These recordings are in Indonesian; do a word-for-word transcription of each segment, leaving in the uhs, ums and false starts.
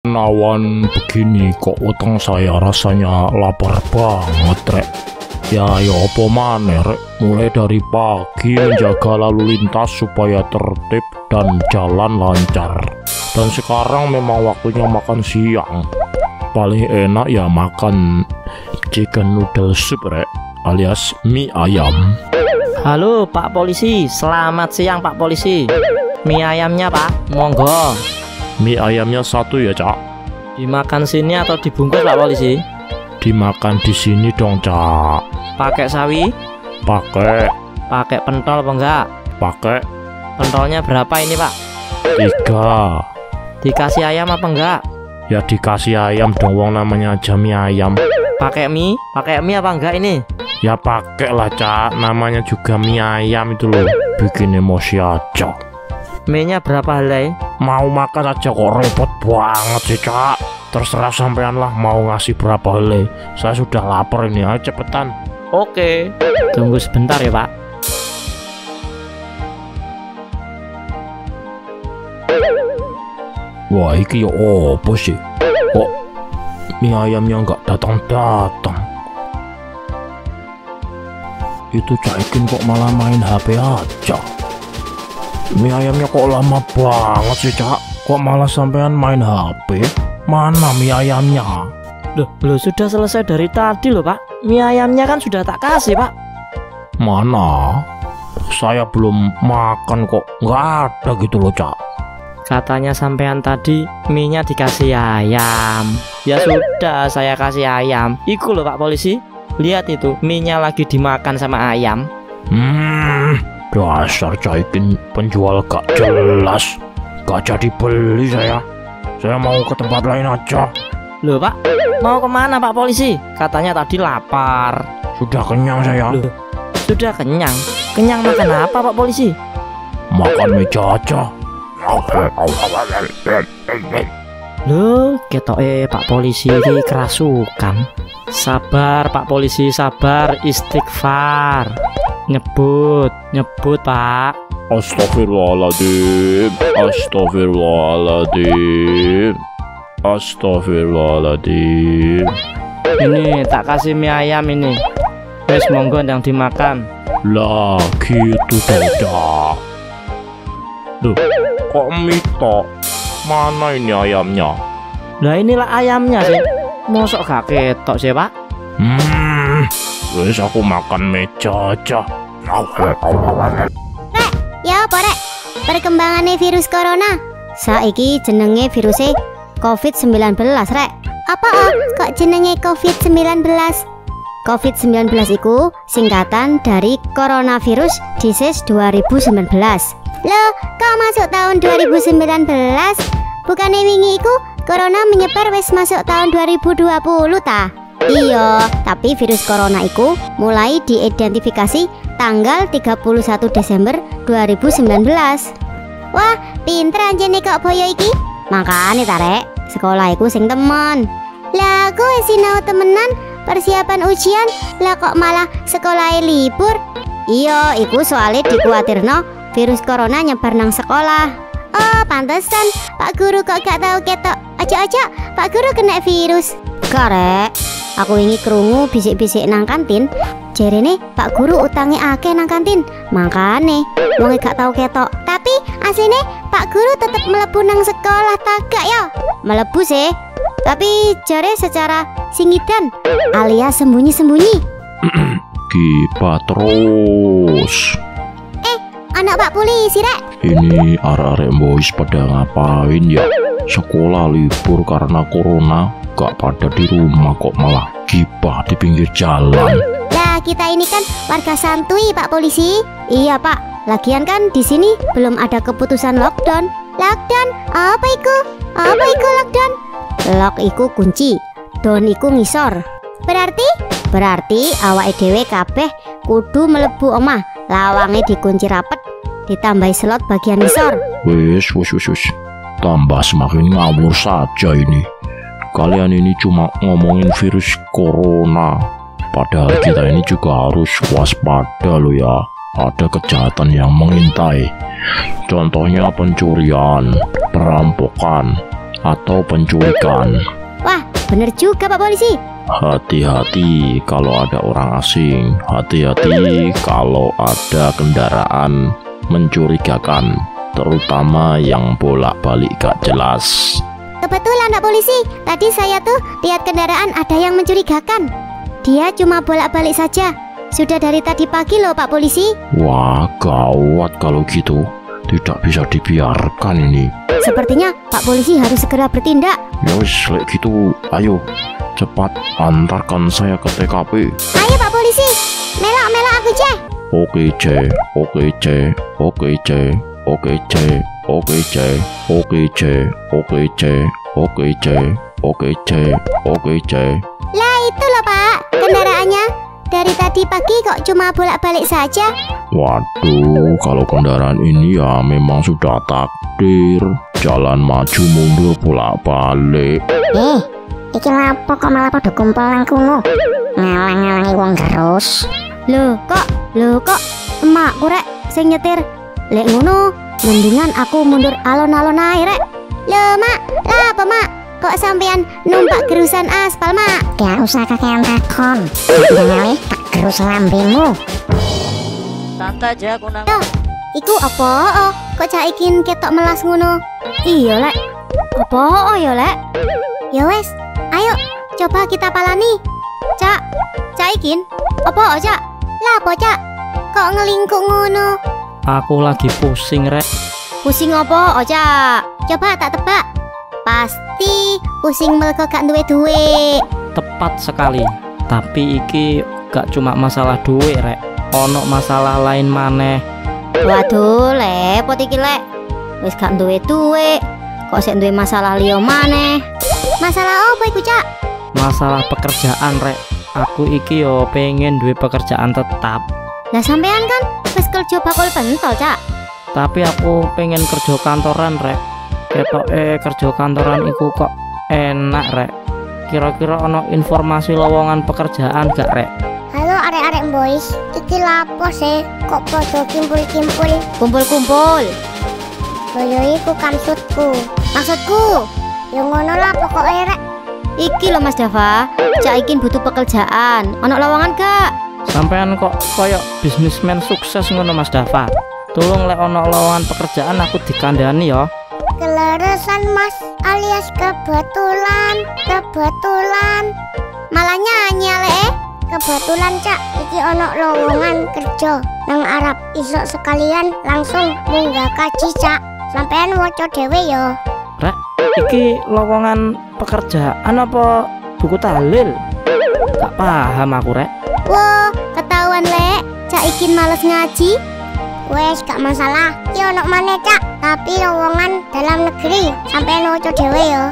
Nawan begini kok utang saya rasanya lapar banget rek. Ya ya apa maneh rek, mulai dari pagi menjaga lalu lintas supaya tertib dan jalan lancar. Dan sekarang memang waktunya makan siang. Paling enak ya makan chicken noodle soup rek, alias mie ayam. Halo Pak Polisi, selamat siang Pak Polisi. Mie ayamnya Pak, monggo. Mie ayamnya satu ya cak. Dimakan sini atau dibungkus Pak Polisi? Dimakan di sini dong cak. Pakai sawi? Pakai. Pakai pentol apa enggak? Pakai. Pentolnya berapa ini Pak? Tiga. Dikasih ayam apa enggak? Ya dikasih ayam dong, wong namanya aja mie ayam. Pakai mie? Pakai mie apa enggak ini? Ya pakai lah cak, namanya juga mie ayam itu loh. Bikin emosi aja. Mie-nya berapa helai? Mau makan aja kok repot banget sih cak. Terserah sampean lah mau ngasih berapa helai. Saya sudah lapar ini, ayo cepetan. Oke, tunggu sebentar ya Pak. Wah iki ya opo sih? Kok mie ayamnya nggak datang-datang? Itu Caikin kok malah main H P aja. Mie ayamnya kok lama banget sih cak. Kok malah sampean main H P? Mana mie ayamnya? Loh, loh sudah selesai dari tadi loh Pak. Mie ayamnya kan sudah tak kasih Pak. Mana? Saya belum makan kok. Nggak ada gitu loh cak. Katanya sampean tadi mie-nya dikasih ayam. Ya sudah, saya kasih ayam. Iku loh Pak Polisi. Lihat itu, mie-nya lagi dimakan sama ayam. Hmm, dasar Caikin penjual gak jelas. Gak jadi beli saya. Saya mau ke tempat lain aja. Loh Pak, mau kemana Pak Polisi? Katanya tadi lapar. Sudah kenyang saya. Loh, sudah kenyang? Kenyang makan apa Pak Polisi? Makan meja aja. Loh, ketoke Pak Polisi ini kerasukan. Sabar Pak Polisi, sabar, istighfar. Nyebut, nyebut Pak. Astagfirullahaladzim. Astagfirullahaladzim. Astagfirullahaladzim. Ini tak kasih mie ayam ini. Wes monggo yang dimakan. Lah gitu tidak. Duh, kok mie tok? Mana ini ayamnya? Lah inilah ayamnya sih. Mosok gak ketok sih Pak? Hmm, wes aku makan meja aja. Rek, ya apa rek? Perkembangannya virus corona saiki jenenge virusnya covid sembilan belas rek. Apa ah? Kok jenenge covid sembilan belas? covid sembilan belas iku singkatan dari coronavirus disease dua ribu sembilan belas. Loh, kok masuk tahun dua ribu sembilan belas? Bukannya wingi iku corona menyebar wis masuk tahun dua ribu dua puluh ta? Iya, tapi virus corona iku mulai diidentifikasi tanggal tiga puluh satu Desember dua ribu sembilan belas. Wah, pinter anjene kok boyo iki. Makane ta rek, sekolah iku sing temen. Lah aku wis sinau temenan persiapan ujian, lah kok malah sekolah libur? Iya, iku soalnya dikuatirno virus corona nyebar nang sekolah. Oh, pantesan Pak Guru kok gak tahu ketok. Aja-aja Pak Guru kena virus. Karek, aku ingin krungu bisik-bisik nang kantin. Jerene Pak Guru utangnya akeh nang kantin. Makane wong gak tahu ketok. Tapi asline Pak Guru tetep mlebu nang sekolah tagak ya. Mlebu sih. Tapi jare secara singidan alias sembunyi-sembunyi. Kipa terus. Anak Pak Polisi rek. Ini arek-arek boys pada ngapain ya? Sekolah libur karena corona, gak pada di rumah kok malah gibah di pinggir jalan. Lah kita ini kan warga santuy Pak Polisi. Iya Pak, lagian kan di sini belum ada keputusan lockdown. Lockdown? Apa iku? Apa iku lockdown? Lock iku kunci, down iku ngisor. Berarti? Berarti awake dhewe kabeh kudu mlebu omah. Lawangnya dikunci rapet, ditambahi slot bagian ngisor. Wes, wes, wes, wes. Tambah semakin ngawur saja ini. Kalian ini cuma ngomongin virus corona. Padahal kita ini juga harus waspada loh ya. Ada kejahatan yang mengintai. Contohnya pencurian, perampokan, atau penculikan. Wah, bener juga Pak Polisi. Hati-hati kalau ada orang asing, hati-hati kalau ada kendaraan mencurigakan, terutama yang bolak-balik gak jelas. Kebetulan Pak Polisi, tadi saya tuh lihat kendaraan ada yang mencurigakan. Dia cuma bolak-balik saja. Sudah dari tadi pagi loh Pak Polisi. Wah, gawat kalau gitu. Tidak bisa dibiarkan ini. Sepertinya Pak Polisi harus segera bertindak. Ya wis, lek gitu, ayo cepat antarkan saya ke T K P. Ayo Pak Polisi, melak-melak aku ceh. Oke C, oke C, oke C, oke C, oke C, oke C, oke C, oke C, oke C, oke C. Lah itu loh Pak, kendaraannya. Dari tadi pagi kok cuma bolak-balik saja. Waduh, kalau kendaraan ini ya memang sudah takdir. Jalan maju mundur bolak-balik. Eh, iki lapo kok malah pada kumpul nang kono? Ngalang-ngalangi wong terus. Loh kok, loh kok emakku rek sing nyetir. Lek ngono, mendingan aku mundur alon-alon ae rek. Loh mak, lah apa mak? Kok sampean numpak gerusan aspal mak? Gak usah kakean takon. Jangan tak gerus lambemu. Tante aja aku nang. Loh, iku apa? Oh, kok cak ikin ketok melas ngono? Iya lek. Apa oh ya lek? Ya wes, ayo coba kita palani. Cak, cak ikin. Apa oh, cak? Lah apa cak? Kok ngelingkuk ngono? Aku lagi pusing rek. Pusing apa oh cak? Coba tak tebak. Pasti pusing mergo gak duwe duit. Tepat sekali. Tapi iki gak cuma masalah duit rek. Ono masalah lain maneh. Waduh, lepot iki lek. Wis gak duwe duit, kok sik duwe masalah liya maneh. Masalah apa iku, Cak? Masalah pekerjaan rek. Aku iki yo pengen duwe pekerjaan tetap. Lah sampean kan wis kerja bakul pentol, Cak. Tapi aku pengen kerja kantoran rek. Ketoke kerja kantoran iku kok enak rek. Kira-kira ono informasi lowongan pekerjaan gak rek? Halo arek-arek boys, iki lapo sih kok podo kimpul-kimpul? Kumpul-kumpul. Boyo iku maksudku. Maksudku, Ya ngono lah pokoknya rek. iki lho Mas Dava, Cak ikin butuh pekerjaan. Ono lowongan gak? Sampean kok koyok bisnismen sukses ngono Mas Dava. Tolong lek ono lowongan pekerjaan aku dikandani ya. Keleresan mas alias kebetulan. Kebetulan. Malah nyanyi lek. Kebetulan cak, iki ono lowongan kerja nang Arab. Isok sekalian langsung munggah kaji cak. Sampean waca dhewe yo. Rek, iki lowongan pekerjaan apa buku tahlil? Gak paham aku rek. Wah, ketahuan lek. Cak ikin males ngaji. Wes gak masalah. Iki ono maneh cak, tapi lowongan dalam negeri. Sampean waca dhewe yo.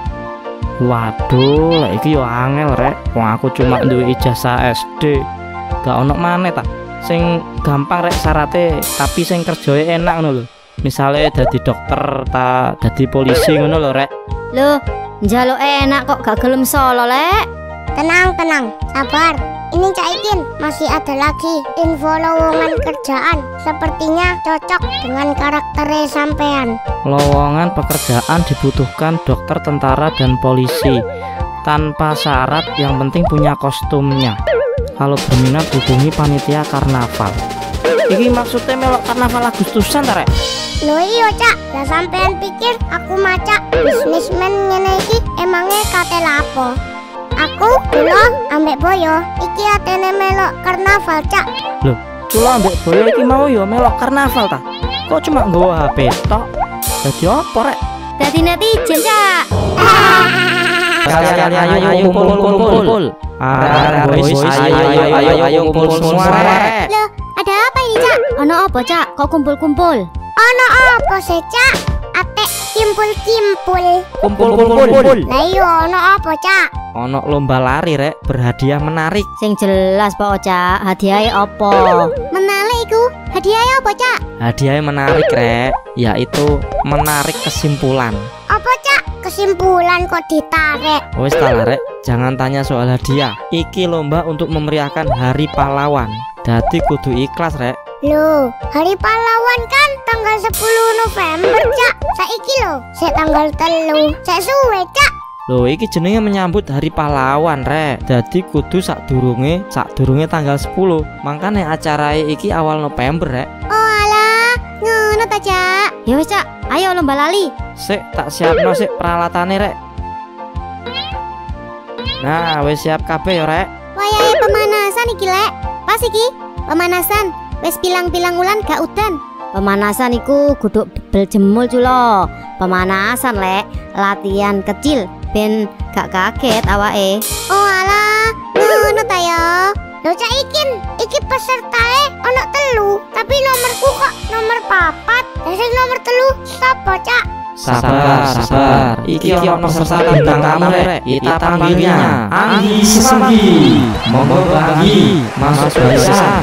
Waduh, lek iki yo angel rek. Wong aku cuma duwe ijazah S D. Gak ono maneh ta. Sing gampang rek syarate, tapi sing kerjoe enak ngono lho. Misale dadi dokter ta dadi polisi ngono lho rek. Loh, njaluk enak kok gak gelem solo lek. Tenang, tenang, sabar. Ini Cak Ikin, masih ada lagi info lowongan kerjaan. Sepertinya cocok dengan karakter sampean. Lowongan pekerjaan dibutuhkan dokter, tentara, dan polisi. Tanpa syarat, yang penting punya kostumnya. Kalau berminat hubungi panitia karnaval. Iki maksudnya melok karnaval Agustusan ta rek? Loh iya cak, lah sampean pikir aku maca bisnismen ngene iki emangnya kate lapo? Aku dulu ambek boyo, iki atene melok karnaval cak. Loh, kula ambek boyo iki mau yo melok karnaval ta? Kok cuma nggawa H P tok? Dadi apa rek? Dadi netizen, Cak. Kalian ayo ayo kumpul kumpul. Ah, boys, ayo ayo ayo ayo kumpul semua rek. Loh, ada apa ini, Cak? Ono apa, Cak? Kok kumpul-kumpul? Ono apa sih cak? Ate kimpul-kimpul. Kumpul kumpul. Lah iya ono apa cak? Ono lomba lari rek, berhadiah menarik. Sing jelas, Pak Cak. Hadiahnya apa? Menarik iku. Hadiahnya apa, Cak? Hadiahnya menarik rek, yaitu menarik kesimpulan. Apa cak? Kesimpulan kok ditarik? Wes ta rek, jangan tanya soal hadiah. Iki lomba untuk memeriahkan Hari Pahlawan. Dadi kudu ikhlas rek. Loh, hari pahlawan kan tanggal sepuluh November, Cak. Saiki lho, sik tanggal telu. Sik suwe, Cak. Loh, iki jenenge menyambut hari pahlawan, Rek. Jadi kudu sakdurunge, sakdurunge tanggal sepuluh. Makane acara iki awal November, Rek. Oh alah, ngono ta, Cak. Ya wis, Cak. Ayo lomba lali. Sik tak siapno sik peralatane, Rek. Nah, wis siap kabeh ya, Rek. Wayahe pemanasan iki, Lek. Pas iki, pemanasan. Wis pilang-pilang wulan gak udan. Pemanasan iku kudu bebel jemul culo. Pemanasan, Lek. Latihan kecil ben gak kaget awake. Oh alah, ngono ta ya. Lho Cak Ikin, iki pesertae ono telu, tapi nomorku kok nomor papat. Lah sing nomor telu sapa, Cak? Sabar, sabar. Iki ono peserta bintang tamu, Rek. Kita panggilnya Andi Semanggi. Monggo bagi masuk barisan.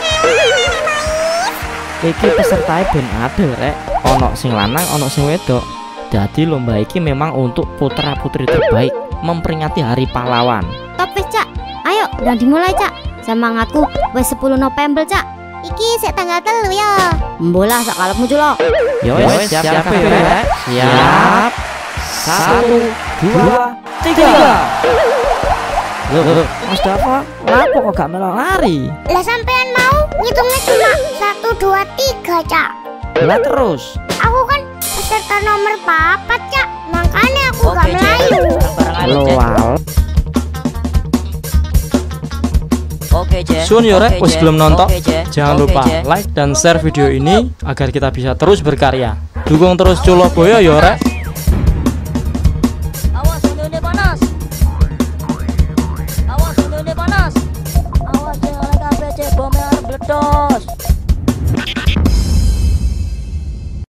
Iki pesertae ben adil, Rek. Ono sing lanang, ono sing wedok. Jadi lomba iki memang untuk putra-putri terbaik, memperingati Hari Pahlawan. Top wis, Cak. Ayo, udah dimulai, Cak. Semangatku wis sepuluh November, Cak. Iki sik tanggal telu ya. Mbolah sak kalepmu culo. Yo wis, siap siap ya, Rek. Siap. Satu, dua, tiga. Loh, Mas Dava, lapo kok gak melo lari? Lah sampean mau ngitungnya cuma satu, dua, tiga, Cak. Lah terus. Aku kan peserta nomor papat, Cak. Makanya aku gak melayu. Loal. Oke, Je. Sun yo, Rek, Oke, wis Je. belum nonton. Oke, Je. Jangan Oke, lupa Je. like dan share video ini agar kita bisa terus berkarya. Dukung terus Culo Boyo yo, Rek.